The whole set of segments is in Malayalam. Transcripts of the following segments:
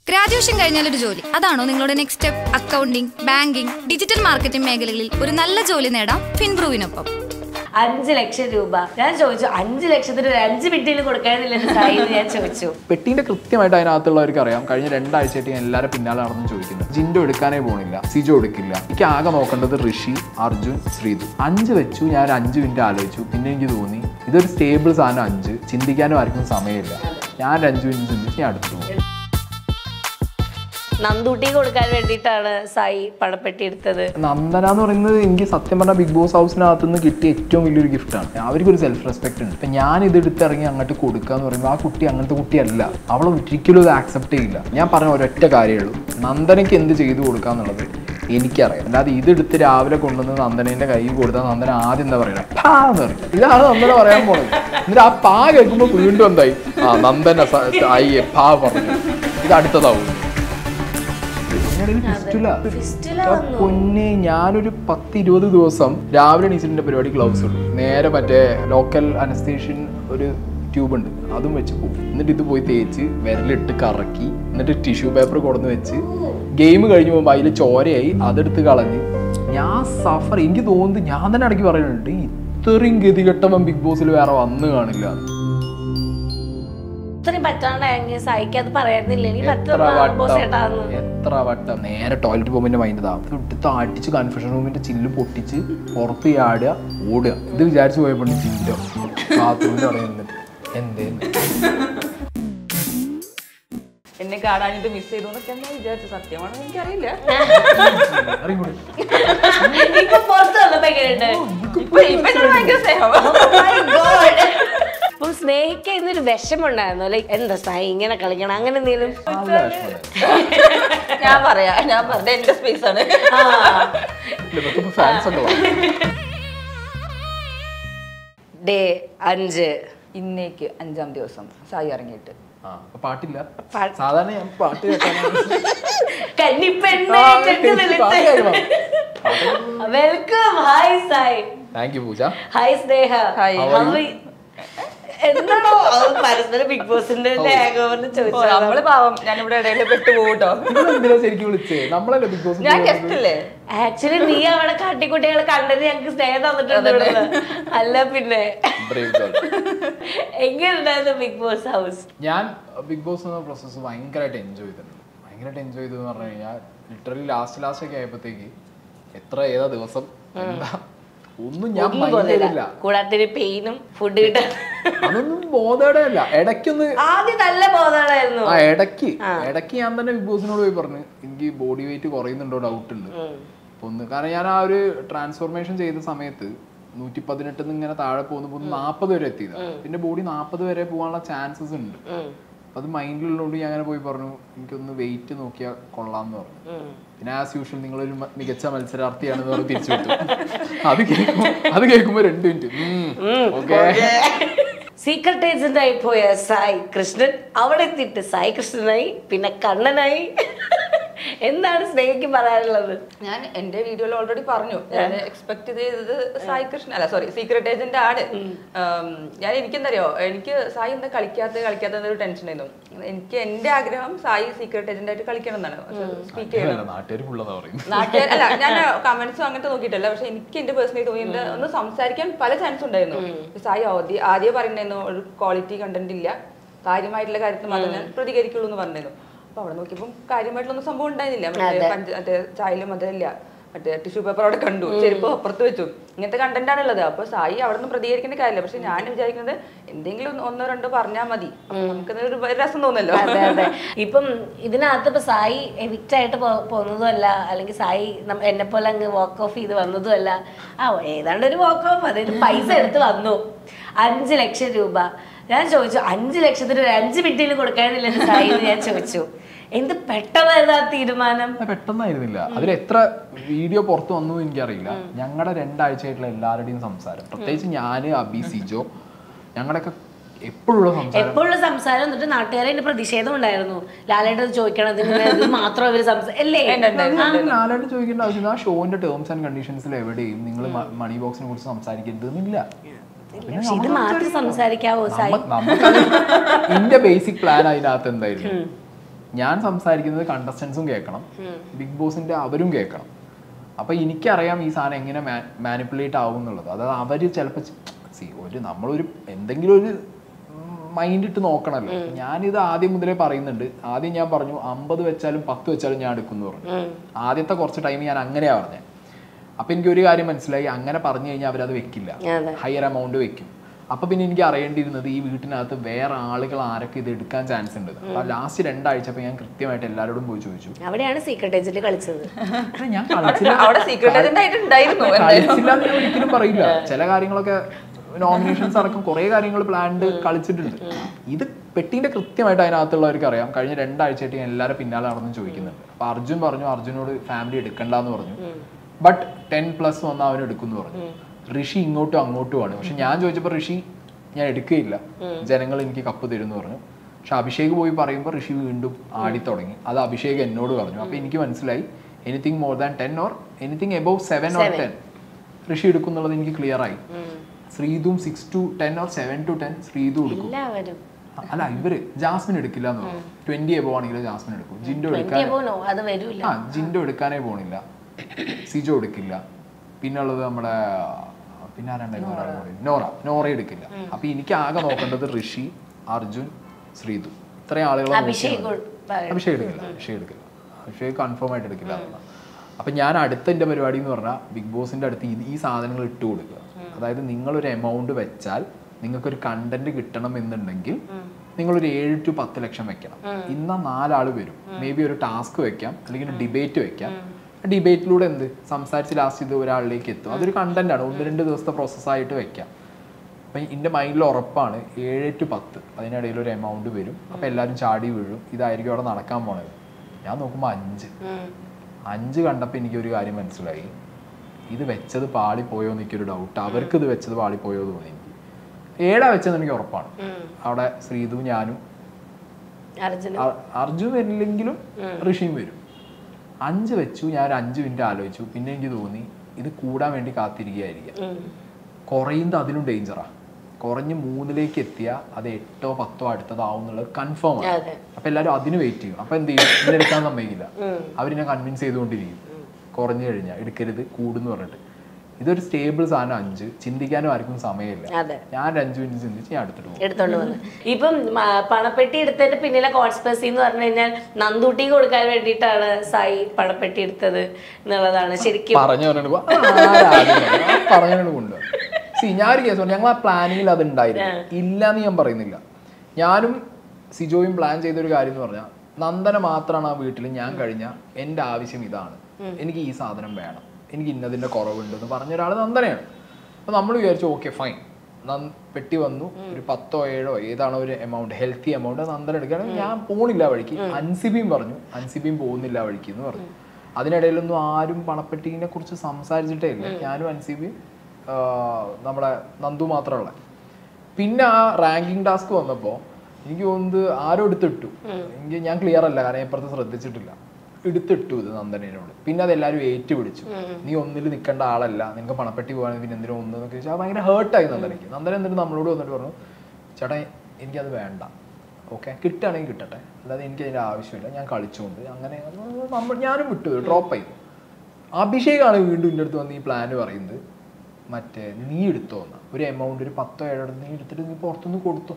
ഗ്രാജുവേഷൻ കഴിഞ്ഞാൽ ഒരു ജോലി അതാണോ നിങ്ങളുടെ next step? Accounting, banking, digital marketing മേഖലകളിൽ ഒരു നല്ല ജോലി നേടാം ഫിൻബ്രൂവിനൊപ്പം. 5 ലക്ഷം രൂപ ഞാൻ ചോദിച്ചു. 5 ലക്ഷത്തിന് ഒരു 5 മിനിറ്റിൽ കൊടുക്കാനില്ലെന്ന് ഞാൻ ചോദിച്ചു. പെട്ടിന്റെ കൃത്യമായിട്ട് അതിനകത്തുള്ളവർക്ക് അറിയാം. കഴിഞ്ഞ 2 ആഴ്ചയായിട്ട് ഞാൻ എല്ലാവരും പിന്നാലെ നടന്ന് ചോദിക്കുന്നു. ജിൻഡോ എടുക്കാനേ പോണില്ല, സിജോ എടുക്കില്ല. എനിക്ക് ആകെ നോക്കേണ്ടത് ഋഷി, അർജുൻ, ശ്രീതു. 5 വെച്ചു. ഞാൻ 5 മിനിറ്റ് ആലോചിച്ചു. പിന്നെ എനിക്ക് തോന്നി ഇതൊരു സ്റ്റേബിൾ സാധനം. 5 ചിന്തിക്കാനും ആർക്കും സമയമില്ല. ഞാൻ 5 മിനിറ്റ് ചിന്തിച്ച് ഞാൻ അടുത്തു പോകും. നന്ദൂട്ടി കൊടുക്കാൻ വേണ്ടിയിട്ടാണ് സായി പണപ്പെട്ടി എടുത്തത്. നന്ദന എന്ന് പറയുന്നത് എനിക്ക് സത്യം പറഞ്ഞാൽ ബിഗ് ബോസ് ഹൗസിനകത്ത് നിന്ന് കിട്ടിയ ഏറ്റവും വലിയൊരു ഗിഫ്റ്റാണ്. അവർക്കൊരു സെൽഫ് റെസ്പെക്ട് ഉണ്ട്. ഇപ്പം ഞാൻ ഇത് എടുത്തിറങ്ങി അങ്ങോട്ട് കൊടുക്കുക എന്ന് പറയുമ്പോൾ ആ കുട്ടി അങ്ങനത്തെ കുട്ടിയല്ല. അവൾ ഒരിക്കലും ഇത് ആക്സെപ്റ്റ് ചെയ്യില്ല. ഞാൻ പറഞ്ഞ ഒരൊറ്റ കാര്യമേ ഉള്ളൂ, നന്ദനയ്ക്ക് എന്ത് ചെയ്തു കൊടുക്കുക എന്നുള്ളത് എനിക്കറിയാം. അല്ലാതെ ഇതെടുത്ത് രാവിലെ കൊണ്ടുവന്ന് നന്ദനേൻ്റെ കൈ കൊടുത്താൽ നന്ദന ആദ്യം എന്താ പറയുക, പാ എന്ന് പറയും. ഇതാണ് നന്ദന പറയാൻ പോണത്. എന്നിട്ട് ആ പാ കേൾക്കുമ്പോൾ വീണ്ടും എന്തായി, നന്ദന അയ്യേ പാ പറഞ്ഞു. ഇത് അടുത്തതാവും. പൊന്നെ ഞാനൊരു 10-20 ദിവസം രാവിലെ എണീച്ചിന്റെ പരിപാടി ഗ്ലൗസ് ഉള്ളു. നേരെ മറ്റേ ലോക്കൽ അനസ്തേഷ്യൻ ഒരു ട്യൂബ് ഉണ്ട്, അതും വെച്ച് പോകും. എന്നിട്ട് ഇത് പോയി തേച്ച് വിരലിട്ട് കറക്കി എന്നിട്ട് ടിഷ്യൂ പേപ്പർ കൊടുന്ന് വെച്ച് ഗെയിം കഴിഞ്ഞ് പോകുമ്പോൾ അതിൽ ചോരയായി അതെടുത്ത് കളഞ്ഞ് ഞാൻ സഫർ. എനിക്ക് തോന്നുന്നത് ഞാൻ തന്നെ ഇടയ്ക്ക് പറയുന്നുണ്ട്, ഇത്രയും ഗതികെട്ടവൻ ബിഗ് ബോസിൽ വേറെ വന്നു കാണില്ല. ഇത്രയും പറ്റാണ്ടായെങ്കിൽ സായിക്ക് അത് പറയാനില്ല. എത്ര വട്ടം നേരെ ടോയ്ലറ്റ് പോകുമ്പോൾ മൈൻഡ് എടുത്ത് അടിച്ച് കൺഫ്യൂഷൻ റൂമിന്റെ ചില്ല് പൊട്ടിച്ച് പുറത്ത് ചാടുക, ഓടുക. ഇത് വിചാരിച്ചു പോയപ്പോൾ ചില്ലോ ബാത്റൂമിന്റെ അവിടെ നിന്നിട്ട് എന്തേന്ന് എന്നെ കാണാനിട്ട് മിസ് ചെയ്തു എന്നൊക്കെ എന്താ വിചാരിച്ചു. സത്യമാണോ എനിക്കറിയില്ല. അപ്പം സ്നേഹിക്കുന്നൊരു വിഷമുണ്ടായിരുന്നു. ലൈക്ക് എന്താ സായി ഇങ്ങനെ കളിക്കണം അങ്ങനെ എന്തെങ്കിലും? ഞാൻ പറഞ്ഞ എന്റെ സ്പേസ് ആണ്. ഡേ 5 ഇന്നേക്ക് 5-ാം ദിവസം സായി ഇറങ്ങിയിട്ട് പാട്ടില്ല. സാധാരണ ഞാൻ പാട്ട് welcome. Hi Sai. Thank you Pooja. Hi Sneha. എന്താണോ പരസ്പരം ബിഗ് ബോസിന്റെ നമ്മള് പാവം ഞാനിവിടെ ഇടയിൽ പെട്ടു പോകട്ടോ. ശരിക്കും വിളിച്ചേ നമ്മളല്ലേ ബിഗ് ബോസ്. ഞാൻ ഗസ്റ്റല്ലേ. ആക്ച്വലി നീ അവിടെ കാട്ടിക്കുട്ടികളെ കണ്ടത് ഞങ്ങക്ക് സ്നേഹം തന്നിട്ടുണ്ട്. അല്ല പിന്നെ എങ്ങനെയുണ്ടായിരുന്നു ബിഗ് ബോസ് ഹൗസ്? ഞാൻ ബിഗ് ബോസ് എന്ന പ്രോസസ്സ് ഭയങ്കരമായിട്ട് എൻജോയ് ചെയ്തിട്ടുണ്ട്. ഭയങ്കരമായിട്ട് എൻജോയ് ചെയ്തു എന്ന് പറഞ്ഞു കഴിഞ്ഞാൽ ലിറ്ററലി ലാസ്റ്റ് ഒക്കെ ആയപ്പോഴത്തേക്ക് ഏതാ ദിവസം എന്താ ഒന്നും ഞാൻ മൈൻഡില്ല. കൂടാതെ പെയിനും ഫുഡ് കിട്ടാൻ അതൊന്നും ബോധേടല്ല. ഇടയ്ക്കൊന്ന് ആദ്യം നല്ല ബോധേടായിരുന്നു. ഇടയ്ക്ക് ഞാൻ തന്നെ ബിഗ് ബോസിനോട് പോയി പറഞ്ഞു എനിക്ക് ബോഡി വെയിറ്റ് കുറയുന്നുണ്ടോ ഡൗട്ട് ഉണ്ട് ഒന്ന്. കാരണം ഞാൻ ആ ഒരു ട്രാൻസ്ഫോർമേഷൻ ചെയ്ത സമയത്ത് 118 ഇങ്ങനെ താഴെ പോകുമ്പോൾ 40 വരെ എത്തിയത്. പിന്നെ ബോഡി 40 വരെ പോകാനുള്ള ചാൻസസ് ഉണ്ട്. അത് മൈൻഡിലുള്ളതുകൊണ്ട് ഞാൻ അങ്ങനെ പോയി പറഞ്ഞു എനിക്കൊന്ന് വെയിറ്റ് നോക്കിയാൽ കൊള്ളാന്ന് പറഞ്ഞു. പിന്നെ ആസ് യൂഷ്വൽ നിങ്ങളൊരു മികച്ച മത്സരാർത്ഥിയാണെന്ന് പറഞ്ഞ് തിരിച്ചു വിട്ടു. അത് കേൾക്കുമ്പോ 2 മിനിറ്റ് ഓക്കെ. സീക്രട്ട് ഏജന്റ് ആയി പോയ സായി കൃഷ്ണൻ അവിടെ എത്തിയിട്ട് സായി കൃഷ്ണനായി, പിന്നെ കണ്ണനായി. എന്താണ് സ്നേഹിക്ക് പറയാനുള്ളത്? ഞാൻ എന്റെ വീഡിയോയിൽ ഓൾറെഡി പറഞ്ഞു ഞാൻ എക്സ്പെക്ട് ചെയ്തത് സായി കൃഷ്ണൻ അല്ല സോറി സീക്രട്ട് ഏജന്റ് ആണ്. ഞാൻ എനിക്കെന്തറിയോ, എനിക്ക് സായി എന്താ കളിക്കാത്ത ഒരു ടെൻഷൻ ആയിരുന്നു. എനിക്ക് എന്റെ ആഗ്രഹം സായി സീക്രട്ട് ഏജന്റ് ആയിട്ട് കളിക്കണം എന്നാണ്. പക്ഷെ സ്പീക്ക് ചെയ്യണം നാട്ടുകാർ അല്ല. ഞാൻ കമന്റ്സും അങ്ങനത്തെ നോക്കിയിട്ടല്ല. പക്ഷെ എനിക്ക് എന്റെ പേഴ്സണലി തോന്നിയത് ഒന്ന് സംസാരിക്കാൻ പല ചാൻസ് ഉണ്ടായിരുന്നു. സായി ആദ്യം പറയുണ്ടായിരുന്നു ഒരു ക്വാളിറ്റി കണ്ടന്റ് ഇല്ല, കാര്യമായിട്ടുള്ള കാര്യത്തിൽ മാത്രമേ ഞാൻ പ്രതികരിക്കുള്ളൂ എന്ന് പറഞ്ഞിരുന്നു. അപ്പൊ അവിടെ നോക്കിയപ്പോൾ കാര്യമായിട്ടുള്ളൊന്നും സംഭവം ഉണ്ടായിരുന്നില്ല. മറ്റേ ചായയിലും അതല്ല, മറ്റേ ടിഷ്യൂ പേപ്പർ അവിടെ കണ്ടു, ചെരുപ്പ് അപ്പുറത്ത് വെച്ചു, ഇങ്ങനത്തെ കണ്ടന്റ് ആണുള്ളത്. അപ്പൊ സായി അവിടെ നിന്ന് പ്രതികരിക്കേണ്ട കാര്യമില്ല. പക്ഷെ ഞാൻ വിചാരിക്കുന്നത് എന്തെങ്കിലും 1-2 പറഞ്ഞാൽ മതി, നമുക്ക് ഒരു രസം തോന്നല്ലോ. ഇപ്പം ഇതിനകത്ത് ഇപ്പൊ സായി എവിക്റ്റ് ആയിട്ട് പോകുന്നതും അല്ല, അല്ലെങ്കിൽ സായി എന്നെ പോലെ അങ്ങ് വാക്ക് ഓഫ് ചെയ്ത് വന്നതും അല്ല. ഏതാണ്ട് ഒരു വാക്ക് ഓഫ്, അതായത് പൈസ എടുത്ത് വന്നു. 5 ലക്ഷം രൂപ ഞാൻ ചോദിച്ചു. 5 ലക്ഷത്തിന് ഒരു 5 മിനിറ്റിൽ കൊടുക്കാനില്ലെന്ന് സായി ഞാൻ ചോദിച്ചു. എന്ത് പെട്ടെന്നായിരുന്നു ആ തീരുമാനം? പെട്ടെന്നായിരുന്നില്ല. അതിൽ എത്ര വീഡിയോ പുറത്തു വന്നു എനിക്കറിയില്ല. ഞങ്ങളുടെ 2 ആഴ്ചയായിട്ടുള്ള എല്ലാവരുടെയും സംസാരം, പ്രത്യേകിച്ച് ഞാന്, അബി, സിജോ, ഞങ്ങളുടെയൊക്കെ എപ്പോഴുള്ള സംസാരം. എന്നിട്ട് നാട്ടുകാരെ പ്രതിഷേധം ഉണ്ടായിരുന്നു. ലാലേട്ട് ചോദിക്കണത് മാത്രം അവര് ലാലേട്ട് ചോദിക്കേണ്ട ആവശ്യം. ആ ഷോന്റെ ടേംസ് ആൻഡ് കണ്ടീഷൻസിൽ എവിടെയും നിങ്ങൾ മണി ബോക്സിനെ കുറിച്ച് സംസാരിക്കരുതെന്നില്ല. ഇത് മാത്രം സംസാരിക്കാവോ? എന്റെ ബേസിക് പ്ലാൻ അതിനകത്ത് എന്തായിരുന്നു, ഞാൻ സംസാരിക്കുന്നത് കണ്ടസ്റ്റൻസും കേൾക്കണം, ബിഗ് ബോസിന്റെ അവരും കേൾക്കണം. അപ്പൊ എനിക്കറിയാം ഈ സാധനം എങ്ങനെ മാനിപ്പുലേറ്റ് ആവും എന്നുള്ളത്. അതായത് അവര് ചിലപ്പോൾ നമ്മളൊരു എന്തെങ്കിലും ഒരു മൈൻഡ് ഇട്ട് നോക്കണല്ലോ. ഞാനിത് ആദ്യം മുതലേ പറയുന്നുണ്ട്. ആദ്യം ഞാൻ പറഞ്ഞു 50 വെച്ചാലും 10 വെച്ചാലും ഞാൻ എടുക്കുന്നു പറഞ്ഞു. ആദ്യത്തെ കുറച്ച് ടൈം ഞാൻ അങ്ങനെയാ പറഞ്ഞത്. അപ്പൊ എനിക്ക് ഒരു കാര്യം മനസ്സിലായി, അങ്ങനെ പറഞ്ഞു കഴിഞ്ഞാൽ അവരത് വെക്കില്ല, ഹയർ എമൗണ്ട് വെക്കും. അപ്പൊ പിന്നെ എനിക്ക് അറിയേണ്ടിയിരുന്നത് ഈ വീട്ടിനകത്ത് വേറെ ആളുകൾ ആരൊക്കെ ഇത് എടുക്കാൻ ചാൻസ് ഉണ്ട്. അപ്പൊ ലാസ്റ്റ് 2 ആഴ്ച ഞാൻ കൃത്യമായിട്ട് എല്ലാവരോടും പോയി ചോദിച്ചു. അവിടെയാണ് സീക്രട്ട് ഏജന്റ് കളിച്ചത്. ഞാൻ കളിച്ചില്ല ഒരിക്കലും പറയില്ല. ചില കാര്യങ്ങളൊക്കെ നോമിനേഷൻസ് അടക്കം കുറെ കാര്യങ്ങൾ പ്ലാൻഡ് കളിച്ചിട്ടുണ്ട്. ഇത് പെട്ടിന്റെ കൃത്യമായിട്ട് അതിനകത്തുള്ളവർക്ക് അറിയാം. കഴിഞ്ഞ 2 ആഴ്ചയായിട്ട് ഞാൻ എല്ലാവരും പിന്നാലെ നടന്ന് ചോദിക്കുന്നുണ്ട്. അപ്പൊ അർജുൻ പറഞ്ഞു, അർജുനോട് ഫാമിലി എടുക്കണ്ടെന്ന് പറഞ്ഞു. ബട്ട് 10+ വന്നാൽ അവൻ എടുക്കുമെന്ന് പറഞ്ഞു. ഋഷി ഇങ്ങോട്ടും അങ്ങോട്ടുമാണ്. പക്ഷെ ഞാൻ ചോദിച്ചപ്പോൾ ഋഷി ഞാൻ എടുക്കുകയില്ല, ജനങ്ങൾ എനിക്ക് കപ്പ് തരുമെന്ന് പറഞ്ഞു. പക്ഷെ അഭിഷേക് പോയി പറയുമ്പോൾ ഋഷി വീണ്ടും ആടി തുടങ്ങി. അത് അഭിഷേക് എന്നോട് പറഞ്ഞു. അപ്പൊ എനിക്ക് മനസ്സിലായി anything more than 10 or anything above 7 or 10 Rishi എടുക്കും എന്നുള്ളത് എനിക്ക് ക്ലിയർ ആയി. ശ്രീതും 6 to 10 or 7 to 10 ശ്രീതു എടുക്കും. അല്ല ഇവര് ജാസ്മിൻ എടുക്കില്ല എന്ന് പറഞ്ഞു. 20 എബോ ആണെങ്കിൽ ജാസ്മിൻ എടുക്കും. ജിൻഡോ എടുക്കാനേ പോണില്ല. സിജോ എടുക്കില്ല. പിന്നുള്ളത് നമ്മുടെ പിന്നെ നോറ എടുക്കില്ല. അപ്പൊ എനിക്ക് ആകെ നോക്കേണ്ടത് ഋഷി, അർജുൻ, ശ്രീതു, ഇത്രയും ആളുകൾ. അഭിഷേക് എടുക്കില്ല. അഭിഷേക് കൺഫേം ആയിട്ട് എടുക്കില്ല. അപ്പൊ ഞാൻ അടുത്ത എന്റെ പരിപാടി എന്ന് പറഞ്ഞാൽ ബിഗ് ബോസിന്റെ അടുത്ത് ഈ സാധനങ്ങൾ ഇട്ട് കൊടുക്കുക. അതായത് നിങ്ങളൊരു എമൗണ്ട് വെച്ചാൽ നിങ്ങൾക്കൊരു കണ്ടന്റ് കിട്ടണം എന്നുണ്ടെങ്കിൽ നിങ്ങളൊരു 7 to 10 ലക്ഷം വെക്കണം. ഇന്ന 4 ആള് വരും. മേ ബി ഒരു ടാസ്ക് വെക്കാം, അല്ലെങ്കിൽ ഡിബേറ്റ് വെക്കാം. ഡിബേറ്റിലൂടെ സംസാരിച്ച് ലാസ്റ്റ് ഇത് ഒരാളിലേക്ക് എത്തും. അതൊരു കണ്ടന്റ് ആണ്. 1-2 ദിവസത്തെ പ്രോസസ്സായിട്ട് വെക്കാം. അപ്പം എൻ്റെ മൈൻഡിൽ ഉറപ്പാണ് 7 to 10 അതിനിടയിൽ ഒരു എമൗണ്ട് വരും. അപ്പം എല്ലാവരും ചാടി വീഴും. ഇതായിരിക്കും അവിടെ നടക്കാൻ പോണത്. ഞാൻ നോക്കുമ്പോൾ 5 കണ്ടപ്പോൾ എനിക്കൊരു കാര്യം മനസ്സിലായി. ഇത് വെച്ചത് പാളിപ്പോയോ എന്ന് എനിക്കൊരു ഡൗട്ട്. അവർക്ക് ഇത് വെച്ചത് പാളിപ്പോയോ തോന്നി എനിക്ക്. 7 വെച്ചെന്ന് എനിക്ക് ഉറപ്പാണ്. അവിടെ ശ്രീതു, ഞാനും, അർജുൻ വരില്ലെങ്കിലും ഋഷിയും വരും. 5 വെച്ചു. ഞാൻ ഒരു 5 മിനിറ്റ് ആലോചിച്ചു. പിന്നെ എനിക്ക് തോന്നി ഇത് കൂടാൻ വേണ്ടി കാത്തിരിക്കുകയായിരിക്കാം. കുറയുന്നത് അതിലും ഡേഞ്ചറാ. കുറഞ്ഞ് 3ലേക്ക് എത്തിയാൽ അത് 8 or 10 അടുത്തതാവും എന്നുള്ളത് കൺഫേം ആണ്. അപ്പൊ എല്ലാവരും അതിന് വെയിറ്റ് ചെയ്യും. അപ്പൊ എന്ത് ചെയ്യും? ഇതിനെടുക്കാൻ സമ്മതിക്കില്ല. അവരിനെ കൺവിൻസ് ചെയ്തുകൊണ്ടിരിക്കും. കുറഞ്ഞു കഴിഞ്ഞാൽ എടുക്കരുത്, കൂടുന്ന് പറഞ്ഞിട്ട്. ഇതൊരു സ്റ്റേബിൾ സാധനം. 5 ചിന്തിക്കാനും ആർക്കും സമയമില്ല. ഞാൻ 5 മിനിറ്റ് ചിന്തിച്ച് ഞാൻ എടുത്തോണ്ട് വന്നു. ഇപ്പം പണപ്പെട്ടി എടുത്തതിന്റെ പിന്നിലെ കോൺസ്പെസി എന്ന് പറഞ്ഞു കഴിഞ്ഞാൽ നന്ദൂട്ടി കൊടുക്കാൻ വേണ്ടിയിട്ടാണ് സായി പണപ്പെട്ടി എടുത്തത് എന്നുള്ളതാണ് ശരിക്കും പറഞ്ഞുകൊണ്ട് കൊണ്ടുപോകും. ഞാൻ ഒരു കേസ് പറഞ്ഞു. ഞങ്ങൾ ആ പ്ലാനിങ്ങിൽ അത് ഉണ്ടായിരുന്നു. ഇല്ലാന്ന് ഞാൻ പറയുന്നില്ല. ഞാനും സിജോയും പ്ലാൻ ചെയ്തൊരു കാര്യം എന്ന് പറഞ്ഞാൽ നന്ദന മാത്രമാണ് ആ വീട്ടിൽ. ഞാൻ കഴിഞ്ഞ എൻ്റെ ആവശ്യം ഇതാണ്, എനിക്ക് ഈ സാധനം വേണം, എനിക്ക് ഇന്നതിൻ്റെ കുറവുണ്ടെന്ന് പറഞ്ഞ ഒരാൾ നന്ദനയാണ്. അപ്പോൾ നമ്മൾ വിചാരിച്ചു ഓക്കെ ഫൈൻ, പെട്ടി വന്നു. ഒരു 10 or 7 ഏതാണോ ഒരു എമൗണ്ട്, ഹെൽത്തി എമൗണ്ട് നന്ദന എടുക്കുകയാണെങ്കിൽ ഞാൻ പോണില്ല വഴിക്ക്. അൻസിബിയും പറഞ്ഞു അൻസിബിയും പോകുന്നില്ല വഴിക്ക് എന്ന് പറഞ്ഞു. അതിനിടയിലൊന്നും ആരും പണപ്പെട്ടിനെ കുറിച്ച് സംസാരിച്ചിട്ടേ ഇല്ല. ഞാനും അൻസിബിയും നമ്മുടെ നന്ദു മാത്രമുള്ള. പിന്നെ ആ റാങ്കിങ് ടാസ്ക് വന്നപ്പോൾ എനിക്ക് തോന്നുന്നത് ആരോ എടുത്തിട്ടു. ഞാൻ ക്ലിയർ അല്ല, കാരണം ഇപ്പുറത്ത് ശ്രദ്ധിച്ചിട്ടില്ല. എടുത്തിട്ടു ഇത് നന്ദനോട്. പിന്നെ അതെല്ലാവരും ഏറ്റുപിടിച്ചു. നീ ഒന്നിൽ നിൽക്കേണ്ട ആളല്ല, നിനക്ക് പണപ്പെട്ടി പോകാൻ പിന്നെ എന്തിനും ഒന്നെന്നൊക്കെ ചോദിച്ചാൽ ഭയങ്കര ഹേർട്ടായി നന്ദനയ്ക്ക്. നന്ദന എന്നിട്ട് നമ്മളോട് വന്നിട്ട് പറഞ്ഞു, ചേട്ടാ എനിക്കത് വേണ്ട, ഓക്കെ കിട്ടുകയാണെങ്കിൽ കിട്ടട്ടെ, അല്ലാതെ എനിക്ക് അതിൻ്റെ ആവശ്യമില്ല, ഞാൻ കളിച്ചുകൊണ്ട് അങ്ങനെ ഞാനും വിട്ടു, ഡ്രോപ്പ് ചെയ്തു. അഭിഷേകാണ് വീണ്ടും എൻ്റെ അടുത്ത് വന്ന് ഈ പ്ലാൻ പറയുന്നത്. മറ്റേ നീ എടുത്തോ എന്നാ, ഒരു എമൗണ്ട് ഒരു 10 or 7 നീ എടുത്തിട്ട് നീ പുറത്തുനിന്ന് കൊടുത്തു.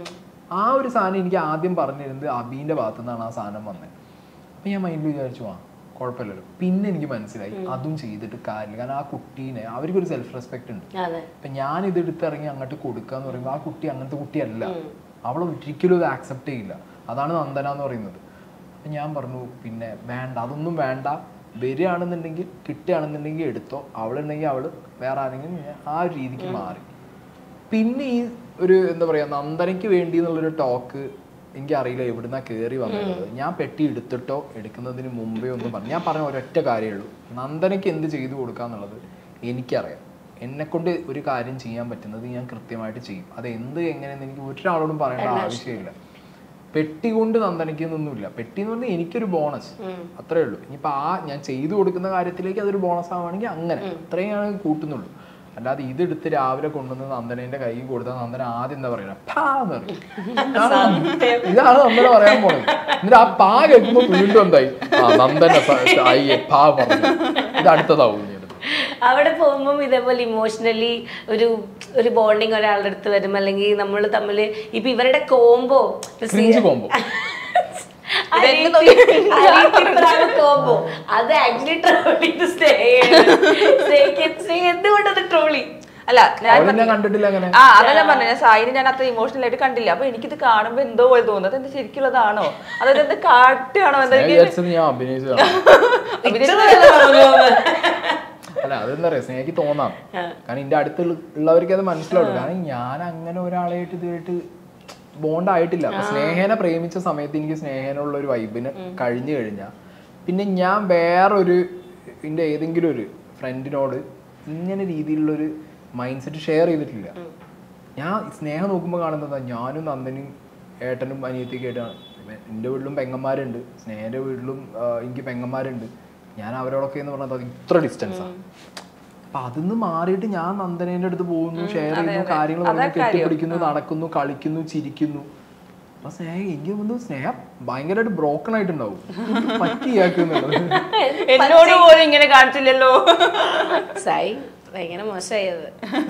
ആ ഒരു സാധനം എനിക്ക് ആദ്യം പറഞ്ഞിരുന്നത് അബീൻ്റെ ഭാഗത്തു നിന്നാണ് ആ സാധനം വന്നത്. അപ്പം ഞാൻ മൈൻഡിൽ വിചാരിച്ചു കുഴപ്പമില്ലല്ലോ. പിന്നെ എനിക്ക് മനസ്സിലായി അതും ചെയ്തിട്ട് കാര്യമില്ല. കാരണം ആ കുട്ടീനെ അവർക്കൊരു സെൽഫ് റെസ്പെക്ട് ഉണ്ട്. അപ്പം ഞാൻ ഇത് എടുത്തിറങ്ങി അങ്ങോട്ട് കൊടുക്കുക എന്ന് പറയുമ്പോൾ ആ കുട്ടി അങ്ങനത്തെ കുട്ടിയല്ല. അവൾ ഒരിക്കലും ഇത് ആക്സെപ്റ്റ് ചെയ്യില്ല. അതാണ് നന്ദന എന്ന് പറയുന്നത്. അപ്പം ഞാൻ പറഞ്ഞു പിന്നെ വേണ്ട, അതൊന്നും വേണ്ട, വരികയാണെന്നുണ്ടെങ്കിൽ കിട്ടുകയാണെന്നുണ്ടെങ്കിൽ എടുത്തോ, അവളുണ്ടെങ്കിൽ അവൾ വേറെ ആരെങ്കിലും ആ ഒരു രീതിക്ക് മാറി. പിന്നെ ഈ ഒരു എന്താ പറയുക നന്ദനയ്ക്ക് വേണ്ടി എന്നുള്ളൊരു ടോക്ക് എനിക്കറിയില്ല എവിടുന്നാ കയറി വന്നത്. ഞാൻ പെട്ടി എടുത്തിട്ടോ എടുക്കുന്നതിന് മുമ്പേ ഒന്നും പറഞ്ഞു. ഞാൻ പറഞ്ഞ ഒരൊറ്റ കാര്യമേ ഉള്ളൂ, നന്ദനയ്ക്ക് എന്ത് ചെയ്തു കൊടുക്കാന്നുള്ളത് എനിക്കറിയാം. എന്നെക്കൊണ്ട് ഒരു കാര്യം ചെയ്യാൻ പറ്റുന്നത് ഞാൻ കൃത്യമായിട്ട് ചെയ്യും. അത് എന്ത് എങ്ങനെയെന്ന് എനിക്ക് ഒരാളോടും പറയേണ്ട ആവശ്യമില്ല. പെട്ടി കൊണ്ട് നന്ദനയ്ക്ക് ഒന്നുമില്ല. പെട്ടി എന്ന് പറഞ്ഞാൽ എനിക്കൊരു ബോണസ്, അത്രേ ഉള്ളൂ. ഇനിയിപ്പോൾ ഞാൻ ചെയ്തു കൊടുക്കുന്ന കാര്യത്തിലേക്ക് അതൊരു ബോണസ് ആവുകയാണെങ്കിൽ അങ്ങനെ അത്രയും ഞാൻ കൂട്ടുന്നുള്ളൂ. അല്ലാതെ ഇതെടുത്ത് രാവിലെ കൊണ്ടുവന്ന് നന്ദനേന്റെ കൈ കൊടുത്താൽ നന്ദന ആദ്യം എന്താ പറയുക ഇതാണ് നന്ദന പറയാൻ പോണത്. എന്നിട്ട് ആ പാ കേൾക്കുമ്പോ വീണ്ടും എന്തായി നന്ദന പാ പറഞ്ഞു ഇത് അടുത്തതാവും. അവിടെ പോകുമ്പോൾ ഇതേപോലെ ഇമോഷണലി ഒരു ബോണ്ടിങ് ഒരാളുടെ അടുത്ത് വരും, അല്ലെങ്കിൽ നമ്മൾ തമ്മിൽ ഇപ്പൊ ഇവരുടെ കോംബോ കോംബോ അത് ആക്ച്വലി എന്തുകൊണ്ടത് ട്രോളി അല്ല ഞാൻ കണ്ടിട്ടില്ല അങ്ങനെ. അതല്ല പറഞ്ഞ ഞാൻ സായിന് ഞാൻ അത്ര ഇമോഷണൽ ആയിട്ട് കണ്ടില്ല. അപ്പൊ എനിക്കിത് കാണുമ്പോ എന്തോ പോലെ തോന്നുന്നത് എന്ത് ശരിക്കുള്ളതാണോ അതായത് എന്ത് കാട്ടാണോ അല്ല അതെന്താ പറയാ സ്നേഹിക്ക് തോന്നാം, കാരണം എന്റെ അടുത്തുള്ളവർക്ക് അത് മനസ്സിലാവും. കാരണം ഞാൻ അങ്ങനെ ഒരാളായിട്ട് ഇതുമായിട്ട് ബോണ്ട് ആയിട്ടില്ല. അപ്പൊ സ്നേഹനെ പ്രേമിച്ച സമയത്ത് എനിക്ക് സ്നേഹനുള്ള ഒരു വൈബിന് കഴിഞ്ഞു കഴിഞ്ഞാൽ പിന്നെ ഞാൻ വേറൊരു എൻ്റെ ഏതെങ്കിലും ഒരു ഫ്രണ്ടിനോട് ഇങ്ങനെ രീതിയിലുള്ളൊരു മൈൻഡ് സെറ്റ് ഷെയർ ചെയ്തിട്ടില്ല. ഞാൻ സ്നേഹം നോക്കുമ്പോൾ കാണുന്നത് ഞാനും നന്ദനും ഏട്ടനും അനിയത്തിയൊക്കെ ആയിട്ടാണ്. എൻ്റെ വീട്ടിലും പെങ്ങന്മാരുണ്ട്, സ്നേഹൻ്റെ വീട്ടിലും എനിക്ക് പെങ്ങന്മാരുണ്ട്. ഞാൻ അവരോടൊക്കെ എന്ന് പറഞ്ഞാൽ അത് ഇത്ര ഡിസ്റ്റൻസാണ്. അപ്പൊ അതിന്ന് മാറിയിട്ട് ഞാൻ നന്ദനേന്റെ അടുത്ത് പോകുന്നു, ഷെയർ ചെയ്യുന്നു, കാര്യങ്ങൾ പറഞ്ഞു, കെട്ടിപ്പിടിക്കുന്നു, നടക്കുന്നു, കളിക്കുന്നു, ചിരിക്കുന്നു. അപ്പൊ സ്നേഹ എനിക്ക് വന്നു സ്നേഹം ഭയങ്കരമായിട്ട് ബ്രോക്കൺ ആയിട്ടുണ്ടാവും. പറ്റിയാക്കുന്നുള്ളത് എന്നോട് പോലും ഇങ്ങനെ കാണിച്ചില്ലല്ലോ. സായി ഭയങ്കര മോശമായത്.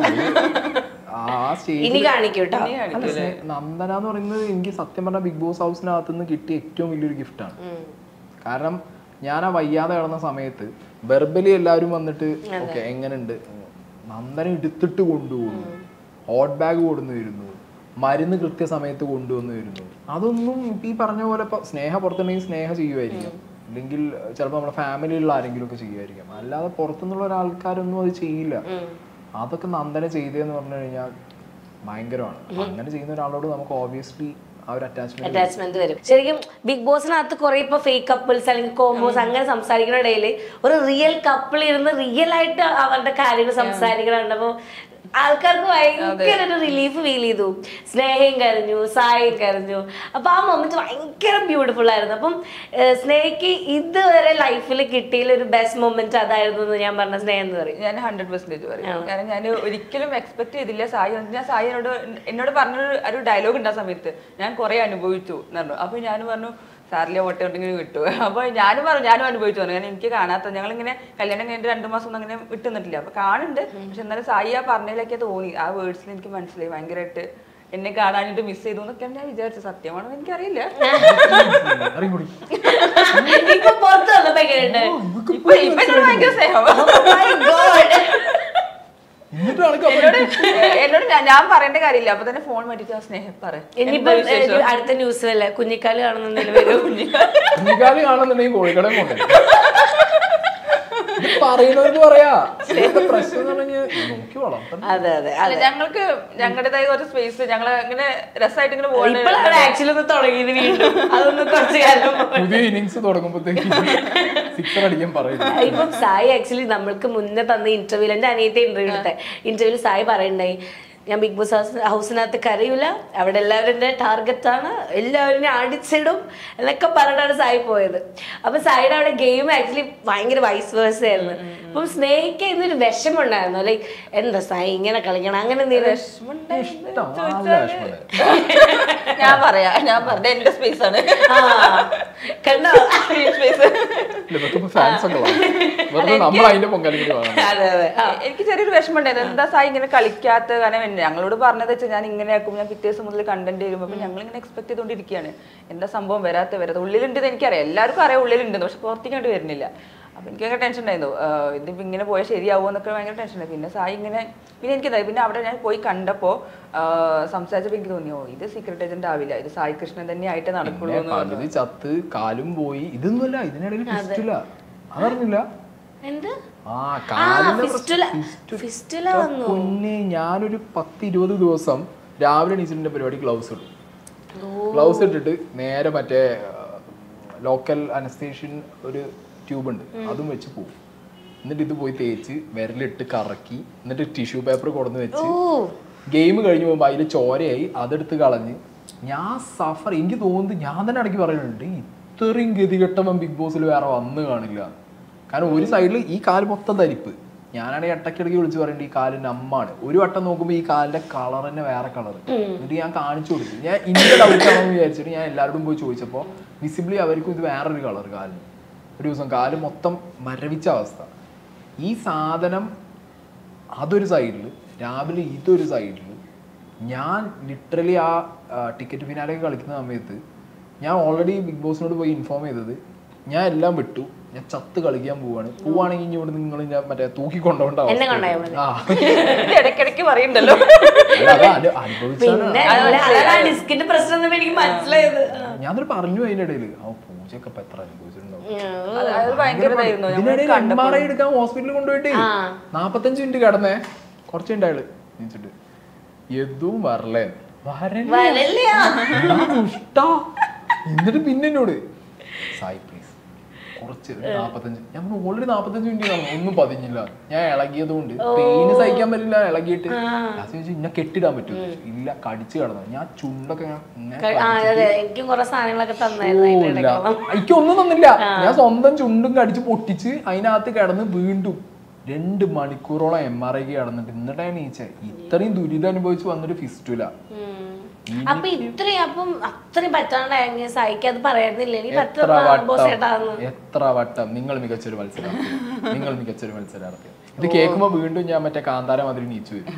ആ സ്റ്റേജിൽ നന്ദന എന്ന് പറയുന്നത് എനിക്ക് സത്യം പറഞ്ഞ ബിഗ് ബോസ് ഹൗസിനകത്ത് നിന്ന് കിട്ടിയ ഏറ്റവും വലിയൊരു ഗിഫ്റ്റാണ്. കാരണം ഞാൻ ആ വയ്യാതെ കിടന്ന സമയത്ത് വെർബലി എല്ലാവരും വന്നിട്ട് ഓക്കെ എങ്ങനെയുണ്ട്, നന്ദന എടുത്തിട്ട് കൊണ്ടുപോകുന്നു, ഹോട്ട് ബാഗ് കൊണ്ടുവന്ന് വരുന്നു, മരുന്ന് കൃത്യസമയത്ത് കൊണ്ടുവന്ന് വരുന്നു. അതൊന്നും ഈ പറഞ്ഞ പോലെ ഇപ്പൊ സ്നേഹ പുറത്തുണ്ടെങ്കിൽ സ്നേഹ ചെയ്യുമായിരിക്കും, അല്ലെങ്കിൽ ചിലപ്പോൾ നമ്മുടെ ഫാമിലിയിലുള്ള ആരെങ്കിലും ഒക്കെ ചെയ്യുമായിരിക്കും. അല്ലാതെ പുറത്തുനിന്നുള്ള ഒരാൾക്കാരൊന്നും അത് ചെയ്യില്ല. അതൊക്കെ നന്ദന ചെയ്തതെന്ന് പറഞ്ഞു കഴിഞ്ഞാൽ ഭയങ്കരമാണ്. അങ്ങനെ ചെയ്യുന്ന ഒരാളോട് നമുക്ക് ഓബിയസ്ലി അറ്റാച്ച്മെന്റ് വരും. ശരിക്കും ബിഗ് ബോസിനകത്ത് കുറെ ഇപ്പൊ ഫേക്ക് കപ്പിൾസ് അല്ലെങ്കിൽ കോമ്പോസ് അങ്ങനെ സംസാരിക്കുന്ന ഇടയിൽ ഒരു റിയൽ കപ്പിൾ ഇരുന്ന് റിയൽ ആയിട്ട് അവരുടെ കാര്യങ്ങൾ സംസാരിക്കണുണ്ട്. അപ്പൊ ആൾക്കാർക്ക് ഭയങ്കര ഒരു റിലീഫ് ഫീൽ ചെയ്തു. സ്നേഹയും കരഞ്ഞു, സായും കരഞ്ഞു. അപ്പൊ ആ മൊമെന്റ് ഭയങ്കര ബ്യൂട്ടിഫുൾ ആയിരുന്നു. അപ്പം സ്നേഹയ്ക്ക് ഇതുവരെ ലൈഫിൽ കിട്ടിയ ഒരു ബെസ്റ്റ് മൊമെന്റ് അതായിരുന്നു എന്ന് ഞാൻ പറഞ്ഞ സ്നേഹം എന്ന് പറയും. ഞാൻ 100% പറയും. കാരണം ഞാൻ ഒരിക്കലും എക്സ്പെക്ട് ചെയ്തില്ല സായി. ഞാൻ സായി എന്നോട് പറഞ്ഞൊരു ഡയലോഗ് ഉണ്ട് ആ സമയത്ത്, ഞാൻ കുറെ അനുഭവിച്ചു എന്ന് പറഞ്ഞു. അപ്പൊ ഞാൻ പറഞ്ഞു സാറിലെ ഓട്ടോണ്ടെങ്കിലും കിട്ടും. അപ്പോൾ ഞാനും അനുഭവിച്ചു പറഞ്ഞു. കാരണം എനിക്ക് കാണാത്ത ഞങ്ങളിങ്ങനെ കല്യാണം കഴിഞ്ഞിട്ട് 2 മാസം ഒന്നും അങ്ങനെ വിട്ടുന്നിട്ടില്ല. അപ്പൊ കാണുന്നുണ്ട്. പക്ഷെ എന്നാലും സായി ആ പറഞ്ഞതിലൊക്കെ തോന്നി, ആ വേർഡ്സിൽ എനിക്ക് മനസ്സിലായി ഭയങ്കരമായിട്ട് എന്നെ കാണാനായിട്ട് മിസ് ചെയ്തു എന്നൊക്കെ ഞാൻ വിചാരിച്ചു. സത്യമാണോ എനിക്കറിയില്ല. ഭയങ്കര സ്നേഹം എന്നോട് ഞാൻ പറയേണ്ട കാര്യമില്ല. അപ്പൊ തന്നെ ഫോൺ മാറ്റിട്ട് സ്നേഹം പറയാം. അടുത്ത ന്യൂസ് അല്ലേ കുഞ്ഞിക്കാല് കാണുന്നുണ്ടെങ്കിൽ കുഞ്ഞിക്കാല് കാണുന്നുണ്ടെങ്കിൽ കോഴിക്കട കൊണ്ടേ പറയുന്നവർക്ക് പറയാ പ്രശ്നം നോക്കി വളർത്തണം. അതെ ഞങ്ങൾക്ക് ഞങ്ങളുടേതായ ഒരു സ്പേസ് ഞങ്ങൾ ഇങ്ങനെ രസമായിട്ട് ഇങ്ങനെ പോകുന്നത്. പുതിയ ഇന്നിങ്സ് തുടങ്ങുമ്പോഴത്തേക്ക് സിക്സർ അടിക്കാൻ പറയും. ഇപ്പം സായി ആക്ച്വലി നമ്മൾക്ക് മുന്നേ തന്ന ഇന്റർവ്യൂല് എന്റെ അനിയത്തെ ഇന്റർവ്യൂ എടുത്ത ഇന്റർവ്യൂല് സായി പറയണ്ടായി, ഞാൻ ബിഗ് ബോസ് ഹൗസിനകത്ത് കരയൂല, അവിടെ എല്ലാവരും എൻ്റെ ടാർഗറ്റാണ്, എല്ലാവരും അടിച്ചിടും എന്നൊക്കെ പറഞ്ഞിട്ടാണ് സായി പോയത്. അപ്പൊ സായിയുടെ അവിടെ ഗെയിം ആക്ച്വലി ഭയങ്കര വൈസ് വേഴ്സ ആയിരുന്നു. അപ്പം സ്നേഹിക്കാൻ ഇന്നൊരു വിഷമുണ്ടായിരുന്നു, ലൈക്ക് എന്താ സായി ഇങ്ങനെ കളിക്കണം അങ്ങനെ ഞാൻ പറയാ എന്റെ സ്പേസ് ആണ് കണ്ടോ. എനിക്ക് ചെറിയൊരു വിഷമമുണ്ടായിരുന്നു, എന്താ സായി ഇങ്ങനെ കളിക്കാത്ത. കാരണം ഞങ്ങളോട് പറഞ്ഞത് വെച്ചാൽ ഞാൻ ഇങ്ങനെ ആക്കും, ഞാൻ പിറ്റേ ദിവസം മുതൽ കണ്ടന്റ് വരുമ്പോൾ അപ്പൊ ഞങ്ങൾ ഇങ്ങനെ എക്സ്പെക്ട് ചെയ്തുകൊണ്ടിരിക്കുകയാണ് എന്താ സംഭവം വരാത്ത ഉള്ളിലുണ്ടെന്ന് എനിക്കറിയാം, എല്ലാവർക്കും അറിയാം ഉള്ളിലുണ്ടെന്ന്, പക്ഷെ പുറത്തേക്കായിട്ട് വരുന്നില്ല. അപ്പൊ എനിക്ക് ഭയങ്കര ടെൻഷൻ ഉണ്ടായിരുന്നു, ഇതിപ്പോ ഇങ്ങനെ പോയാൽ ശരിയാവുമോ എന്നൊക്കെ ഭയങ്കര ടെൻഷൻ ഉണ്ടായി. പിന്നെ സായി ഇങ്ങനെ പിന്നെ എനിക്കെന്തായി, പിന്നെ അവിടെ ഞാൻ പോയി കണ്ടപ്പോ സംസാരിച്ചപ്പോ എനിക്ക് തോന്നിയോ ഇത് സീക്രട്ട് ഏജന്റ് ആവില്ല, ഇത് സായി കൃഷ്ണൻ തന്നെ ആയിട്ട് നടക്കുള്ളൂ. ചത്ത് കാലും പോയി ഇതൊന്നുമല്ല, ഇതിനിടയിൽ അതറിഞ്ഞില്ല. പൊന്നെ ഞാനൊരു 10-20 ദിവസം രാവിലെ എണീച്ചിട്ട് പരിപാടി ഗ്ലൗസ് ഇട്ടിട്ട് നേരെ മറ്റേ ലോക്കൽ അനസ്തേഷ്യൻ ഒരു ട്യൂബ് ഉണ്ട് അതും വെച്ച് പോകും. എന്നിട്ട് ഇത് പോയി തേച്ച് വിരലിട്ട് കറക്കി എന്നിട്ട് ടിഷ്യൂ പേപ്പർ കൊടുന്ന് വെച്ച് ഗെയിം കഴിഞ്ഞ് പോകുമ്പോൾ അതിൽ ചോരയായി അതെടുത്ത് കളഞ്ഞ് ഞാൻ സഫർ. എനിക്ക് തോന്നുന്നത് ഞാൻ തന്നെ ഇടയ്ക്ക് പറയുന്നുണ്ട് ഇത്രയും ഗതികെട്ടവൻ ബിഗ് ബോസിൽ വേറെ വന്ന് കാണില്ല. കാരണം ഒരു സൈഡിൽ ഈ കാല് മൊത്തം തരിപ്പ്, ഞാനാണെങ്കിൽ ഇടയ്ക്കിടയ്ക്ക് വിളിച്ച് പറയേണ്ടത് ഈ കാലിന്റെ അമ്മാണ്. ഒരു വട്ടം നോക്കുമ്പോൾ ഈ കാലിന്റെ കളർ തന്നെ വേറെ കളർ. എന്നിട്ട് ഞാൻ കാണിച്ചു കൊടുത്തു. ഞാൻ ഇന്ന ഡൗട്ടാണെന്ന് വിചാരിച്ചിട്ട് ഞാൻ എല്ലാവരോടും പോയി ചോദിച്ചപ്പോൾ വിസിബിളി അവർക്കും ഇത് വേറൊരു കളർ കാലിന്. ഒരു ദിവസം കാല് മൊത്തം മരവിച്ച അവസ്ഥ. ഈ സാധനം അതൊരു സൈഡിൽ, രാവിലെ ഇതൊരു സൈഡിൽ. ഞാൻ ലിറ്ററലി ആ ടിക്കറ്റ് ഫിനാലൊക്കെ കളിക്കുന്ന സമയത്ത് ഞാൻ ഓൾറെഡി ബിഗ് ബോസിനോട് പോയി ഇൻഫോം ചെയ്തത് ഞാൻ എല്ലാം വിട്ടു, ഞാൻ ചത്ത് കളിക്കാൻ പോവാണെങ്കിൽ ഇനി ഇവിടെ നിങ്ങൾ മറ്റേ തൂക്കിക്കൊണ്ടോണ്ടാവും. ഇടയ്ക്കിടയ്ക്ക് പറയണ്ടല്ലോ. ഞാനൊരു പറഞ്ഞു അതിന്റെ ഇടയിൽ പൂജയൊക്കെ ഇപ്പൊ എത്ര അനുഭവിച്ചിട്ടുണ്ടാവും. MRI എടുക്കാൻ ഹോസ്പിറ്റലിൽ കൊണ്ടുപോയിട്ട് 45 മിനിറ്റ് കിടന്നേ. കുറച്ച് ഉണ്ടായാള് നീച്ചിട്ട് എതും വരലേ എന്നിട്ട് പിന്നെ എന്നോട് സായി പ്ലീസ് കുറച്ച് 45. ഞാൻ ഓൾറെഡി 45 മിനിറ്റ് കാണും, ഒന്നും പതിഞ്ഞില്ല. ഞാൻ ഇളകിയത് കൊണ്ട് പെയിന് സഹിക്കാൻ പറ്റില്ല. ഇളകിയിട്ട് ഇന്നെ കെട്ടിടാൻ പറ്റും. ഇല്ല, കടിച്ചു കിടന്നു. ഞാൻ ചുണ്ടൊക്കെ എനിക്കൊന്നും തന്നില്ല. ഞാൻ സ്വന്തം ചുണ്ടും കടിച്ച് പൊട്ടിച്ച് അതിനകത്ത് കിടന്ന് വീണ്ടും 2 മണിക്കൂറോളം MRI കിടന്നിട്ട് എന്നിട്ടാണ് നീച്ച. ഇത്രയും ദുരിതം അനുഭവിച്ച് വന്നൊരു ഫിസ്റ്റുല. അപ്പൊ അത്രയും പറ്റാണ്ടായി സഹിക്കാതെ പറയാറുന്നില്ല. എത്ര വട്ടം നിങ്ങൾ മികച്ചൊരു മത്സരാർത്ഥി. ഇത് കേൾക്കുമ്പോ വീണ്ടും ഞാൻ മറ്റേ കാന്താര മാതിരി നീച്ചു വരും.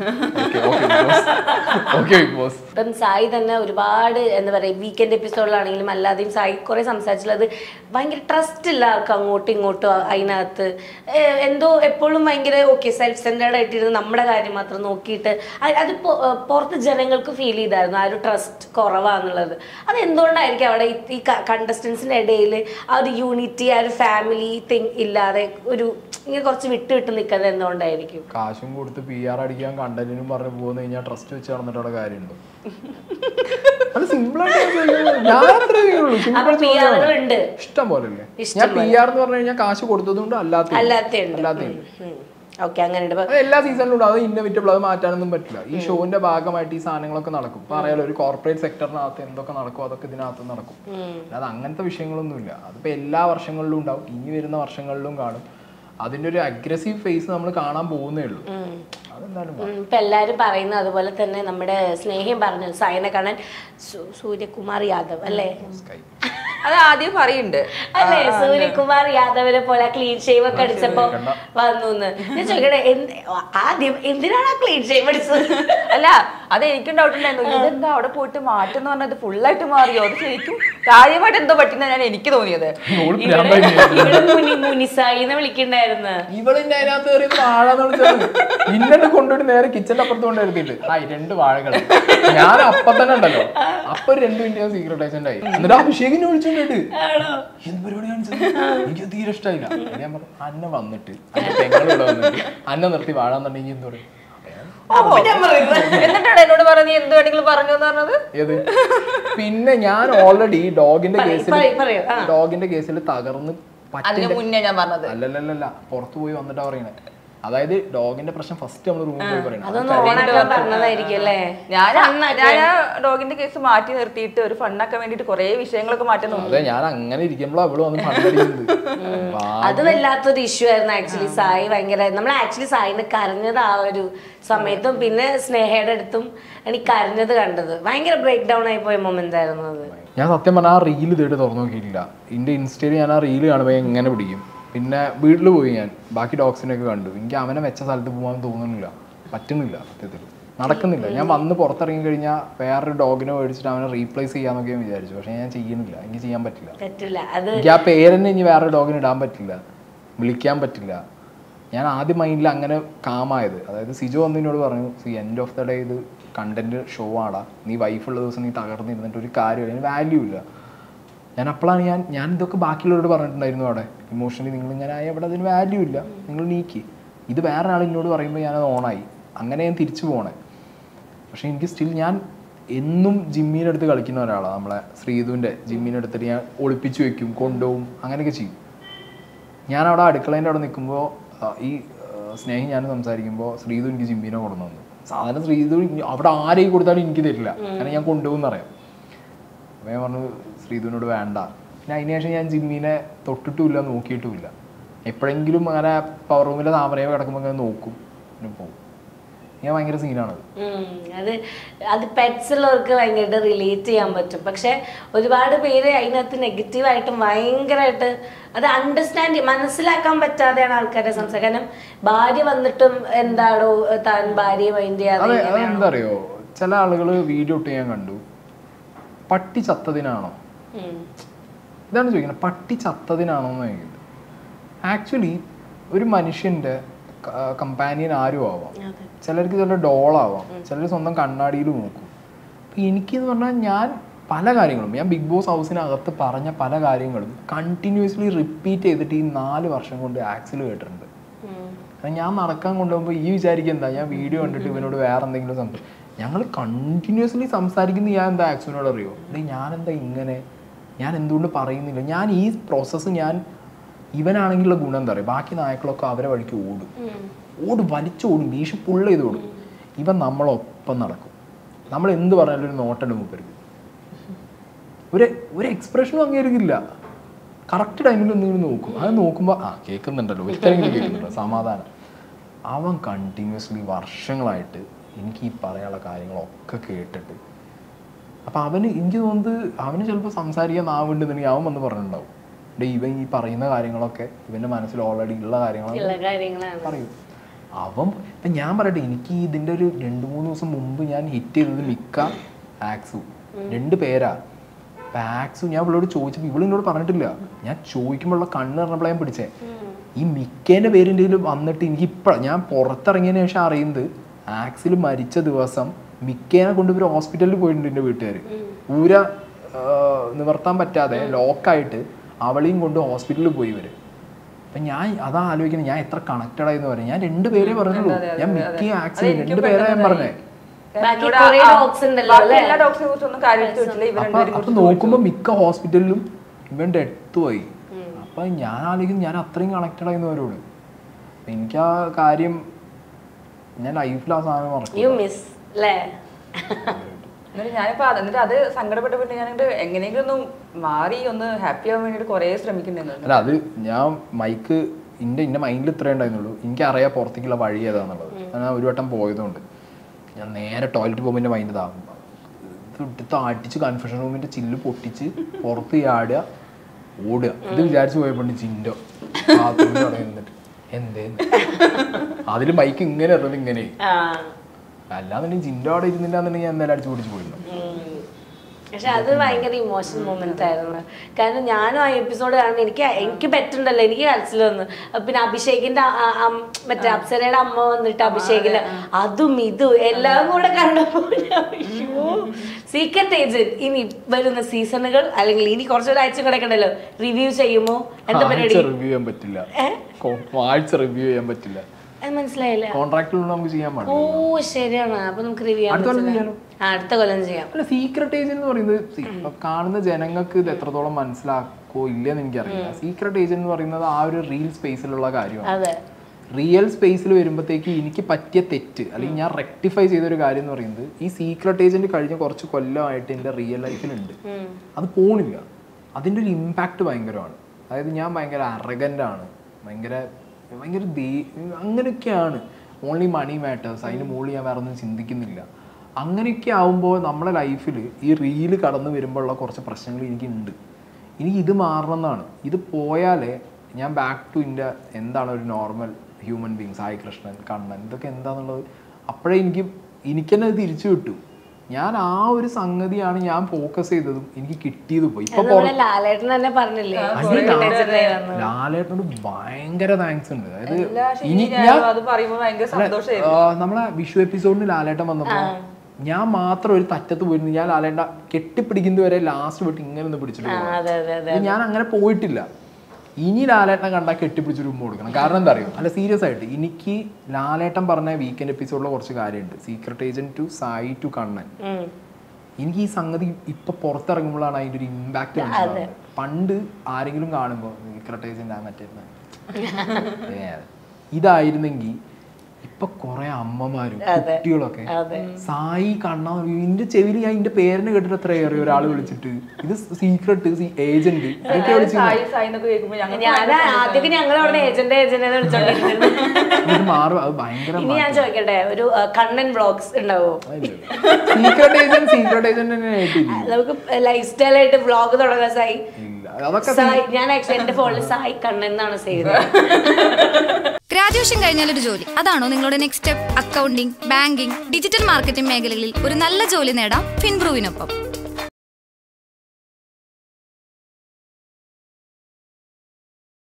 ഇപ്പം സായി തന്നെ ഒരുപാട് എന്താ പറയാ വീക്കെൻഡ് എപ്പിസോഡിലാണെങ്കിലും അല്ലാതെയും സായി കുറെ സംസാരിച്ചുള്ളത് ഭയങ്കര ട്രസ്റ്റ് ഇല്ല ആൾക്ക് അങ്ങോട്ടും ഇങ്ങോട്ടും. അതിനകത്ത് എന്തോ എപ്പോഴും ഭയങ്കര സെൽഫ് സെന്റേർഡ് ആയിട്ടിരുന്ന് നമ്മുടെ കാര്യം മാത്രം നോക്കിയിട്ട് അത് പുറത്ത് ജനങ്ങൾക്ക് ഫീൽ ചെയ്തായിരുന്നു ആ ഒരു ട്രസ്റ്റ് കുറവാന്നുള്ളത്. അത് എന്തുകൊണ്ടായിരിക്കും അവിടെ ഈ കണ്ടസ്റ്റൻസിന്റെ ഇടയിൽ ആ ഒരു യൂണിറ്റി, ആ ഒരു ഫാമിലി തിങ് ഇല്ലാതെ ഒരു ഇങ്ങനെ കുറച്ച് വിട്ട് നിൽക്കുന്നത് എന്തുകൊണ്ടായിരിക്കും? കാശും കൊടുത്ത് PR അടിക്കാൻ കണ്ടന്റിനും പറഞ്ഞു പോകുന്ന കഴിഞ്ഞാൽ ട്രസ്റ്റ് വെച്ച് നടന്നിട്ട് അവിടെ കാര്യമുണ്ടോ? ഇഷ്ടം പോലെ അല്ലേ. ഞാൻ PR എന്ന് പറഞ്ഞു കഴിഞ്ഞാൽ കാശ് കൊടുത്തതുകൊണ്ട് അല്ലാത്ത എല്ലാ സീസണിലും അത് ഇന്നോവേറ്റബിൾ, അത് മാറ്റാനൊന്നും പറ്റില്ല. ഈ ഷോന്റെ ഭാഗമായിട്ട് ഈ സാധനങ്ങളൊക്കെ നടക്കും. ഇപ്പൊ അറിയാലോ, ഒരു കോർപ്പറേറ്റ് സെക്ടറിനകത്ത് എന്തൊക്കെ നടക്കും അതൊക്കെ ഇതിനകത്ത് നടക്കും. അല്ലാതെ അങ്ങനത്തെ വിഷയങ്ങളൊന്നുമില്ല. അതിപ്പോ എല്ലാ വർഷങ്ങളിലും ഉണ്ടാവും, ഇനി വരുന്ന വർഷങ്ങളിലും കാണും. അതിന്റെ ഒരു അഗ്രസീവ് ഫേസ് നമ്മൾ കാണാൻ പോകുന്നേ ഉള്ളൂ. ഇപ്പൊ എല്ലാരും പറയുന്നത് അതുപോലെ തന്നെ നമ്മുടെ സ്നേഹം പറഞ്ഞു സായിനെ കാണാൻ സൂര്യകുമാർ യാദവ് അല്ലേ? അത് ആദ്യം പറയുന്നുണ്ട് അല്ലേ, സൂര്യകുമാർ യാദവിനെ പോലെ ക്ലീൻ ഷേവ് ഒക്കെ അടിച്ചപ്പോ വന്നു. ഞാൻ ചോദിക്കട്ടെ, ആദ്യം എന്തിനാണ് ആ ക്ലീൻ ഷേവ് അടിച്ചത്? അല്ല, അത് എനിക്കും ഡൗട്ട് ഉണ്ടായിരുന്നു. ഇതെന്താ അവിടെ പോയിട്ട് മാറ്റെന്ന് പറഞ്ഞത് ഫുള്ളായിട്ട് മാറിയോ? അത് ശരിക്കും കാര്യമായിട്ട് എന്തോ പറ്റുന്ന എനിക്ക് തോന്നിയത്. മുനിസായിന്ന് വിളിക്കണ്ടായിരുന്നു. ഇവളിന്റെ അതിനകത്ത് കയറി വാഴന്ന് വിളിച്ചത് ഇന്നെ കൊണ്ടുപോയി നേരെ കിച്ചന്റെ അപ്പുറത്ത് കൊണ്ട് എടുത്തിട്ട് 2 വാഴകൾ. ഞാൻ അപ്പൊ തന്നെ ഉണ്ടല്ലോ, അപ്പൊ 2 മിനിറ്റ് സീക്രട്ട് ഏജന്റ് ആയി. എന്നിട്ട് അഭിഷേകിനെ വിളിച്ചോണ്ടിട്ട് എന്ത് പരിപാടി കാണിച്ചത് എനിക്ക് തീരെ ഇഷ്ടമായില്ല. ഞാൻ പറഞ്ഞു അന്ന വന്നിട്ട് പെങ്ങളിവിടെ വന്നിട്ട് അന്ന നിർത്തി വാഴാന്നുണ്ടെങ്കിൽ എന്തോ എന്നിട്ടാണ് എന്നോട് പറഞ്ഞു എന്ത് വേണമെങ്കിലും പറഞ്ഞു എന്ന് പറഞ്ഞത്. ഏത് പിന്നെ ഞാൻ ഓൾറെഡി ഡോഗിന്റെ കേസിൽ തകർന്ന് മുന്നേ ഞാൻ പറഞ്ഞത് അല്ലല്ലല്ല പുറത്തു പോയി വന്നിട്ടാ പറയണേ. അതായത് ഡോഗിന്റെ പ്രശ്നം ഫസ്റ്റ് നമ്മൾ റൂമിൽ പോയി പറയണം. ഞാൻ ഡോഗിന്റെ കേസ് മാറ്റി നിർത്തിയിട്ട് ഒരു ഫണ്ണാക്കാൻ വേണ്ടിട്ട് കുറെ വിഷയങ്ങളൊക്കെ മാറ്റി നോക്കി. അതെ, ഞാൻ അങ്ങനെ ഇരിക്കുമ്പോഴാണ് അവള് വന്ന് ഫണ്ടടിക്കുന്നത്. അത് വല്ലാത്തൊരു ഇഷ്യൂ ആയിരുന്നു ആക്ച്വലി. സായി ഭയങ്കര നമ്മൾ ആക്ച്വലി സായിനെ കരഞ്ഞത് ആ ഒരു സമയത്തും പിന്നെ സ്നേഹയുടെ അടുത്തും എനിക്ക് കരഞ്ഞത് കണ്ടത് ഭയങ്കര ബ്രേക്ക് ഡൗൺ ആയി പോയ മൊമെന്റ് ആയിരുന്നു അത്. ഞാൻ സത്യം പറഞ്ഞാൽ ആ റീല് ഇതേട്ട് തുറന്നു നോക്കിയിട്ടില്ല. എന്റെ ഇൻസ്റ്റയിൽ ഞാൻ ആ റീല് കാണുമ്പോൾ എങ്ങനെ പിടിക്കും. പിന്നെ വീട്ടിൽ പോയി ഞാൻ ബാക്കി ഡോഗ്സിനെയൊക്കെ കണ്ടു. എനിക്ക് അവനെ വെച്ച സ്ഥലത്ത് പോകാൻ തോന്നുന്നില്ല, പറ്റുന്നില്ല, സത്യത്തിൽ നടക്കുന്നില്ല. ഞാൻ വന്ന് പുറത്തിറങ്ങി കഴിഞ്ഞാൽ വേറൊരു ഡോഗിനെ മേടിച്ചിട്ട് അവനെ റീപ്ലേസ് ചെയ്യാന്നൊക്കെ ഞാൻ വിചാരിച്ചു. പക്ഷെ ഞാൻ ചെയ്യുന്നില്ല, എനിക്ക് ചെയ്യാൻ പറ്റില്ല. എനിക്ക് ആ പേരെന്നെ ഇനി വേറൊരു ഡോഗിന് ഇടാൻ പറ്റില്ല, വിളിക്കാൻ പറ്റില്ല. ഞാൻ ആദ്യം മൈൻഡിൽ അങ്ങനെ കാമായത്. അതായത് സിജോ വന്നതിനോട് പറഞ്ഞു, എൻഡ് ഓഫ് ദ ഡേ ഇത് കണ്ടന്റ് ഷോ ആടാ, നീ വൈഫുള്ള ദിവസം നീ തകർന്നിരുന്നിട്ട് ഒരു കാര്യമില്ല, അതിന് വാല്യൂ ഇല്ല. ഞാൻ അപ്പോഴാണ് ഞാൻ ഇതൊക്കെ ബാക്കിയുള്ളവരോട് പറഞ്ഞിട്ടുണ്ടായിരുന്നു അവിടെ. ഇമോഷണലി നിങ്ങൾ ഞാൻ എവിടെ അതിന് വാല്യൂ ഇല്ല, നിങ്ങൾ നീക്കി. ഇത് വേറെ ആൾ എന്നോട് പറയുമ്പോൾ ഞാനത് ഓണായി. അങ്ങനെ ഞാൻ തിരിച്ചു പോണേ. പക്ഷേ എനിക്ക് സ്റ്റിൽ ഞാൻ എന്നും ജിമ്മീൻ്റെ അടുത്ത് കളിക്കുന്ന ഒരാളാണ്. നമ്മളെ ശ്രീധുവിൻ്റെ ജിമ്മീൻ്റെ അടുത്തിട്ട് ഞാൻ ഒളിപ്പിച്ച് വെക്കും, കൊണ്ടുപോകും, അങ്ങനെയൊക്കെ ചെയ്യും. ഞാൻ അവിടെ അടുക്കളേൻ്റെ അവിടെ നിൽക്കുമ്പോൾ ഈ സ്നേഹം ഞാൻ സംസാരിക്കുമ്പോൾ ശ്രീധു എനിക്ക് ജിമ്മീനെ കൊണ്ടുവന്നു തന്നു. സാധാരണ ശ്രീധു അവിടെ ആരെയും കൊടുത്താലും എനിക്ക് തരില്ല, കാരണം ഞാൻ കൊണ്ടുപോകുമെന്ന് അറിയാം. അപ്പോൾ ഞാൻ പറഞ്ഞു ശ്രീധുവിനോട് വേണ്ട. പിന്നെ അതിനുശേഷം ഞാൻ ജിമ്മീനെ തൊട്ടിട്ടുമില്ല, നോക്കിയിട്ടുമില്ല. എപ്പോഴെങ്കിലും അങ്ങനെ പവർ റൂമിലെ താമരയോ കിടക്കുമ്പോൾ അങ്ങനെ നോക്കും, പിന്നെ പോകും. ഞാൻ ഭയങ്കര സീനാണ് അത് പെറ്റ്സ് ഉള്ളവർക്ക് ഭയങ്കരമായിട്ട് റിലേറ്റ് ചെയ്യാൻ പറ്റും. പക്ഷെ ഒരുപാട് പേര് അതിനകത്ത് നെഗറ്റീവായിട്ടും ഭയങ്കരമായിട്ട് അത് മനസ്സിലാക്കാൻ പറ്റാതെയാണ് ആൾക്കാരുടെ സംസാരം. കാരണം ഭാര്യ വന്നിട്ടും എന്താണോ താൻ ഭാര്യയെ മൈൻഡ് ചെയ്യാതെ. അതെന്താ അറിയോ, ചില ആളുകൾ വീഡിയോ ഇട്ട് ഞാൻ കണ്ടു, പട്ടി ചത്തതിനാണോ, ഇതാണ് ചോദിക്കുന്നത്, പട്ടി ചത്തതിനാണോ എന്ന് ചോദിക്കുന്നത്. ആക്ച്വലി ഒരു മനുഷ്യന്റെ കമ്പാനിയൻ ആരും ആവാം, ചിലർക്ക് ചില ഡോളാവാം, ചിലർ സ്വന്തം കണ്ണാടിയിൽ നോക്കും. അപ്പം എനിക്കെന്ന് പറഞ്ഞാൽ ഞാൻ പല കാര്യങ്ങളും, ഞാൻ ബിഗ് ബോസ് ഹൗസിനകത്ത് പറഞ്ഞ പല കാര്യങ്ങളും കണ്ടിന്യൂസ്ലി റിപ്പീറ്റ് ചെയ്തിട്ട് ഈ 4 വർഷം കൊണ്ട് ആക്സിൽ കേട്ടിട്ടുണ്ട്. കാരണം ഞാൻ നടക്കാൻ കൊണ്ടുപോകുമ്പോൾ ഈ വിചാരിക്കുക എന്താ, ഞാൻ വീഡിയോ കണ്ടിട്ട് ഇവനോട് വേറെ എന്തെങ്കിലും സംഭവം, ഞങ്ങൾ കണ്ടിന്യൂസ്ലി സംസാരിക്കുന്ന ഞാൻ എന്താ ആക്സിനോട് അറിയോ, ഞാനെന്താ ഇങ്ങനെ, ഞാൻ എന്തുകൊണ്ട് പറയുന്നില്ല, ഞാൻ ഈ പ്രോസസ്സ് ഞാൻ ഇവനാണെങ്കിലുള്ള ഗുണം എന്താ പറയുക, ബാക്കി നായക്കളൊക്കെ അവരെ വഴിക്ക് ഓടും വലിച്ചോടും, ഭീഷണി പുള്ള ചെയ്ത് ഓടും. ഇവൻ നമ്മളൊപ്പം നടക്കും, നമ്മൾ എന്ത് പറഞ്ഞാലും ഒരു നോട്ടുണ്ട് മൂപ്പർക്ക്, ഒരു എക്സ്പ്രഷനും അംഗീകരിക്കില്ല. കറക്റ്റ് ടൈമിൽ ഒന്നിങ്ങനെ നോക്കും, അത് നോക്കുമ്പോൾ കേൾക്കുന്നുണ്ടല്ലോ, ഒരിക്കലെങ്കിലും കേൾക്കുന്നുണ്ടോ, സമാധാനം. അവൻ കണ്ടിന്യൂസ്ലി വർഷങ്ങളായിട്ട് എനിക്ക് ഈ പറയാനുള്ള കാര്യങ്ങളൊക്കെ കേട്ടിട്ട്, അപ്പം എനിക്ക് തോന്നുന്നത് അവന് ചിലപ്പോൾ സംസാരിക്കാൻ നാവുണ്ടെന്നുണ്ടെങ്കിൽ അവൻ വന്ന് പറഞ്ഞിട്ടുണ്ടാവും, ഇവൻ ഈ പറയുന്ന കാര്യങ്ങളൊക്കെ ഇവന്റെ മനസ്സിൽ ഓൾറെഡി ഉള്ള കാര്യങ്ങളാണ് പറയും. ഇപ്പം ഞാൻ പറയട്ടെ, എനിക്ക് ഇതിൻ്റെ ഒരു 2-3 ദിവസം മുമ്പ് ഞാൻ ഹിറ്റ് ചെയ്തത് മിക്ക, ആക്സു, 2 പേരാ. അപ്പം ആക്സു ഞാൻ ഇവളോട് ചോദിച്ചപ്പോൾ ഇവളെന്നോട് പറഞ്ഞിട്ടില്ല, ഞാൻ ചോദിക്കുമ്പോഴുള്ള കണ്ണ് പറഞ്ഞപ്പോഴാണ് ഞാൻ പിടിച്ചേ. ഈ മിക്കേൻ്റെ പേരിൻ്റെ വന്നിട്ട് എനിക്ക് ഞാൻ പുറത്തിറങ്ങിയതിന് ശേഷം അറിയുന്നത്, ആക്സിൽ മരിച്ച ദിവസം മിക്കേനെ കൊണ്ട് ഇവർ ഹോസ്പിറ്റലിൽ പോയിട്ടുണ്ട്. എൻ്റെ വീട്ടുകാർ നിവർത്താൻ പറ്റാതെ ലോക്കായിട്ട് അവളെയും കൊണ്ട് ഹോസ്പിറ്റലിൽ പോയി ഇവര്. അപ്പം ഞാൻ അതാ ആലോചിക്കുന്നത്, ഞാൻ എത്ര കണക്റ്റഡ് ആയെന്ന് പറയാം. ഞാൻ 2 പേരേ പറഞ്ഞുള്ളൂ, ഞാൻ മിക്ക ആക്സിഡന്റ് 2 പേരാ ഞാൻ പറഞ്ഞേ. അപ്പൊ നോക്കുമ്പോ മിക്ക ഹോസ്പിറ്റലിലും ഇവന്റെ ഡെത്ത് പോയി. അപ്പൊ ഞാൻ ആലോചിക്കുന്നു, ഞാൻ അത്രയും കണക്റ്റഡ് ആയിരുന്നു അവരോട്. എനിക്ക് ആ കാര്യം ഞാൻ ലൈഫിൽ ആ സാധനം മറക്കും. ഞാനിപ്പോ എന്നിട്ട് അത് സങ്കടപ്പെട്ടപ്പോൾ ഞാൻ എങ്ങനെയെങ്കിലും ഒന്ന് മാറി ഒന്ന് ഹാപ്പി ആവാൻ വേണ്ടിട്ട് കുറെ ശ്രമിക്കുന്നുണ്ടായിരുന്നു. അല്ല, അത് ഞാൻ മൈക്ക് എന്റെ മൈൻഡിൽ ഇത്രേ ഉണ്ടായിരുന്നുള്ളൂ. എനിക്കറിയാം പുറത്തേക്കുള്ള വഴി ഏതാന്നുള്ളത്. ഞാൻ ഒരു വട്ടം പോയതുകൊണ്ട് ഞാൻ നേരെ ടോയ്ലറ്റ് പോകുമ്പോൾ എൻ്റെ മൈൻഡ് ഇതാകും, ഇത് അടിച്ച് കൺഫ്യൂഷൻ റൂമിന്റെ ചില്ല് പൊട്ടിച്ച് പുറത്ത് ചാടുക, ഓടുക. ഇത് വിചാരിച്ചു പോയപ്പോൾ ചിന്തോ നിന്നിട്ട് എന്തേന്ന് അതില് മൈക്ക് ഇങ്ങനെ ഇറങ്ങുന്നത് ഇങ്ങനെ. അല്ലാന്നുണ്ടെങ്കിൽ ജിൻഡോ അവിടെ ഇരുന്നില്ലാന്നുണ്ടെങ്കിൽ ഞാൻ എന്തായാലും അടിച്ചു പൊടിച്ച് പോയിരുന്നു. പക്ഷെ അത് ഭയങ്കര ഇമോഷണൽ മൊമെന്റ് ആയിരുന്നു. കാരണം ഞാനും ആ എപ്പിസോഡ് കാണുമ്പോൾ എനിക്ക് പറ്റുണ്ടല്ലോ, എനിക്ക് കരച്ചിൽ വന്നു. പിന്നെ അഭിഷേകിന്റെ മറ്റേ അപ്സരയുടെ അമ്മ വന്നിട്ട് അഭിഷേകില് അതും ഇതും എല്ലാം കൂടെ കണ്ടപ്പോൾ സീക്രട്ട് ഏജന്റ് ഇനി വരുന്ന സീസണുകൾ അല്ലെങ്കിൽ ഇനി കുറച്ചൊരാഴ്ച കൂടെ ഉണ്ടല്ലോ, റിവ്യൂ ചെയ്യുമോ? എന്താ പരിപാടി? റിവ്യൂ ചെയ്യാൻ പറ്റില്ല, റിവ്യൂ ചെയ്യാൻ പറ്റില്ല. മനസ്സിലായില്ല, കോൺട്രാക്റ്റിലൂടെ നമുക്ക് ചെയ്യാൻ പാടില്ല. ഓ ശരിയാണ്. അപ്പൊ നമുക്ക് റിവ്യൂ അടുത്ത കൊല്ലം ചെയ്യാം. അല്ല, സീക്രട്ട് ഏജന്റ് എന്ന് പറയുന്നത് കാണുന്ന ജനങ്ങൾക്ക് ഇത് എത്രത്തോളം മനസ്സിലാക്കോ ഇല്ലെന്ന് എനിക്കറിയില്ല. സീക്രട്ട് ഏജന്റ് എന്ന് പറയുന്നത് ആ ഒരു റിയൽ സ്പേസിലുള്ള കാര്യമാണ്. റിയൽ സ്പേസിൽ വരുമ്പോഴത്തേക്ക് എനിക്ക് പറ്റിയ തെറ്റ് അല്ലെങ്കിൽ ഞാൻ റെക്ടിഫൈ ചെയ്തൊരു കാര്യം എന്ന് പറയുന്നത്, ഈ സീക്രട്ട് ഏജന്റ് കഴിഞ്ഞ കുറച്ച് കൊല്ലമായിട്ട് എൻ്റെ റിയൽ ലൈഫിലുണ്ട്, അത് പോണില്ല. അതിൻ്റെ ഒരു ഇമ്പാക്റ്റ് ഭയങ്കരമാണ്. അതായത് ഞാൻ ഭയങ്കര അറഗൻ്റ് ആണ്, ഭയങ്കര അങ്ങനെയൊക്കെയാണ്. ഓൺലി മണി മാറ്റേഴ്സ്, അതിന് മുകളിൽ ഞാൻ വേറെ ഒന്നും ചിന്തിക്കുന്നില്ല. അങ്ങനെയൊക്കെ ആവുമ്പോൾ നമ്മുടെ ലൈഫിൽ ഈ റീല് കടന്നു വരുമ്പോഴുള്ള കുറച്ച് പ്രശ്നങ്ങൾ എനിക്കുണ്ട്. എനിക്ക് ഇത് മാറണം എന്നാണ്. ഇത് പോയാലേ ഞാൻ ബാക്ക് ടു എന്താണ് ഒരു normal human being, Sai Krishnan, Kannan, ഇതൊക്കെ എന്താണെന്നുള്ളത് അപ്പോഴേ എനിക്ക് തന്നെ അത് തിരിച്ചു കിട്ടും. ഞാൻ ആ ഒരു സംഗതിയാണ് ഞാൻ ഫോക്കസ് ചെയ്തതും എനിക്ക് കിട്ടിയത് പോയി. ലാലേട്ടനോട് ഭയങ്കര താങ്ക്സ് ഉണ്ട്. അതായത് നമ്മളെ വിഷു എപ്പിസോഡിന് ലാലേട്ടൻ വന്നപ്പോ ഞാൻ മാത്രം ഒരു തറ്റത്ത് പോയിരുന്നു. ഞാൻ ലാലേട്ട കെട്ടിപ്പിടിക്കുന്നത് വരെ ലാസ്റ്റ് പോയിട്ട് ഇങ്ങനെ ഒന്ന് പിടിച്ചിട്ട് ഞാൻ അങ്ങനെ പോയിട്ടില്ല. ഇനി ലാലേട്ടനെ കണ്ടാൽ കെട്ടിപ്പിടിച്ചൊരു ഉമ്മ കൊടുക്കണം. കാരണം എന്താ അറിയോ, അല്ല സീരിയസ് ആയിട്ട് എനിക്ക് ലാലേട്ടൻ പറഞ്ഞ വീക്കെൻഡ് എപ്പിസോഡിലെ കുറച്ച് കാര്യമുണ്ട്. Secret agent to Sai to Kannan, എനിക്ക് ഈ സംഗതി ഇപ്പൊ പുറത്തിറങ്ങുമ്പോഴാണ് അതിന്റെ ഒരു ഇമ്പാക്ട് മനസ്സിലാവുന്നത്. പണ്ട് ആരെങ്കിലും കാണുമ്പോൾ സീക്രട്ട് ഏജന്റ് ആ മറ്റേ ഇതായിരുന്നെങ്കിൽ ഇപ്പൊ കൊറേ അമ്മമാരും കുട്ടികളൊക്കെ സായി കണ്ണാ ഇതിന്റെ ചെവിയിൽ ഞാൻ ഇതിന്റെ പേരിന് കേട്ടിട്ട് എത്ര ഏറെ ഒരാൾ വിളിച്ചിട്ട് ഇത് സീക്രട്ട് ഏജന്റ് ഇതൊക്കെ മാറും. അത് ഭയങ്കര ഞാൻ ചോദിക്കട്ടെ, ഒരു കണ്ണൻ വ്ളോഗ്സ് ഉണ്ടാവോ? സീക്രട്ട് ഏജന്റ് നമുക്ക് ലൈഫ് സ്റ്റൈൽ ആയിട്ട് വ്ളോഗ് തുടങ്ങാൻ സായി. ഞാൻ ആക്ച്വലി എന്റെ ഫോണിൽ സായി കണ്ണൻ എന്നാണ് സേവ് ചെയ്തത്. ഗ്രാജുവേഷൻ കഴിഞ്ഞാൽ ഒരു ജോലി, അതാണോ നിങ്ങളുടെ next step? Accounting, banking, digital marketing മേഖലകളിൽ ഒരു നല്ല ജോലി നേടാം ഫിൻബ്രൂവിനൊപ്പം.